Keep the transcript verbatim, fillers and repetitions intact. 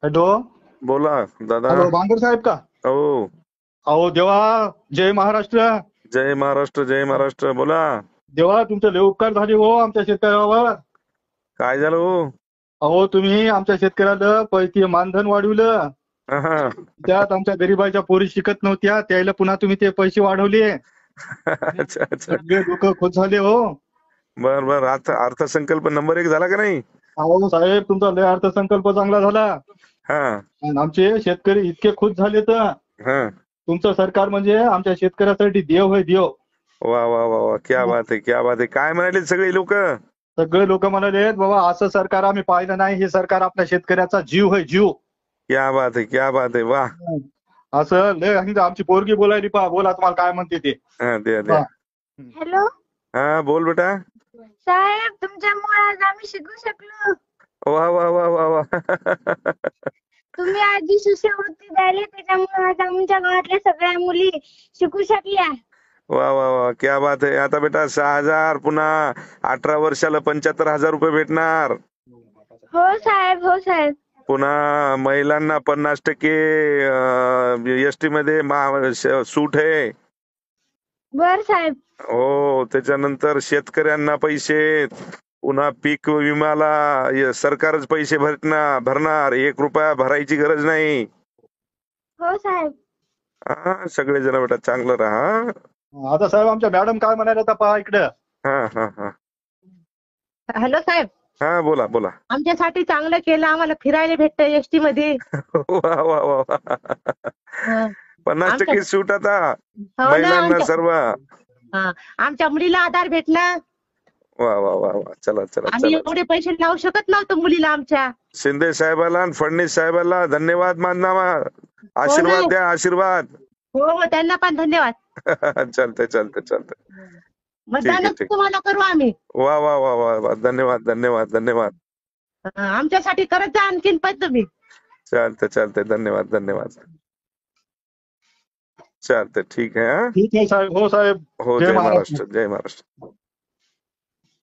Hello. बोला दादा. Hello, Bangar साहेब का? हो. अहो देवा, जय महाराष्ट्र. जय महाराष्ट्र जय महाराष्ट्र. बोला. देवा, तुमचे लय उपकार झाले हो आमच्या शेतकऱ्यावर. काय झालं हो? अहो तुम्ही आमच्या शेतकऱ्याला पैसे मानधन वाढवलं. हा. त्यात आमच्या गरीबाच्या पोरी शिकत नव्हत्या, त्याला पुन्हा तुम्ही ते पैसे वाढवले. अच्छा अच्छा. सगळे लोक खुश झाले हो. बर बर. अर्थ अर्थसंकल्प नंबर एक झाला का नाही? अहो साहेब, तुमचा लय अर्थसंकल्प चांगला झाला. हा आणि आमचे शेतकरी इतके खुश झाले तर हा. तुमचं सरकार म्हणजे आमच्या शेतकऱ्यासाठी देव होय देव. वा वा वा वा. क्या बात आहे क्या बात आहे. काय म्हणाले सगळे लोक? सगळे लोक म्हणाले बाबा असं सरकार आम्ही पाहिलं नाही, हे सरकार आपल्या शेतकऱ्याचा जीव होय जीव. क्या बात आहे क्या बात आहे. वा. असं लय आणि आमची पोरगी बोलायली, पहा बोला तुम्हाला काय म्हणते ते. हा द्या द्या. हॅलो हा बोल बेटा. साहेब, तुमच्यामुळे आज आम्ही शिकू शकलो. वा वा वा वा वा. तुम्ही आज जी शिष्यवृत्ती द्यायली त्याच्यामुळे आज आमच्या गावातल्या सगळ्या मुली शिकू शकल्या. वा वा वा. क्या बात आहे. आता बेटा सहा हजार पुन्हा अठरा वर्षाला पंच्याहत्तर हजार रुपये भेटणार. हो साहेब हो साहेब. पुन्हा महिलांना पन्नास टक्के एसटी मध्ये मा- श- सूट आहे. बर साहेब. हो. त्याच्यानंतर शेतकऱ्यांना पैसे, पुन्हा पीक विम्याला य- सरकारच पैसे भरणार भरणार एक रुपया भरायची गरज नाही. हो साहेब. हा सगळे जण बेटा चांगलं राहा. आता साहेब आमच्या मॅडम काय म्हणायला आता पहा इकडं. हा हा हा हॅलो साहेब, हा. बोला बोला. आमच्यासाठी चांगलं केलं, आम्हाला फिरायला भेटतं एसटी मध्ये. वा वा वा वा. हा. पन्नास आमच्या- टक्के सूट आता हो ना, महिलांना आमच्या- सर्व. हा. आमच्या मुलीला आधार भेटला. वा वा वा वा. चला चला आम्ही चला. एवढे पैसे लावू शकत नव्हतो मुलीला आमच्या. शिंदे साहेबाला आणि फडणवीस साहेबाला धन्यवाद माननामा. आशीर्वाद ना. द्या आशीर्वाद. हो हो, त्यांना पण धन्यवाद. चालतंय चालतंय चालतंय. मतदानच ठीक. तुम्हाला करू आम्ही. वा वा वा वा वा. धन्यवाद धन्यवाद धन्यवाद. हा, आमच्यासाठी करत जा आणखीन पण तुम्ही. चालतंय चालतंय. धन्यवाद धन्यवाद. चालतंय ठीक आहे. हा. ठीक आहे साहेब. हो साहेब. हो. जय जय महाराष्ट्र. महाराष्ट्र जय महाराष्ट्र.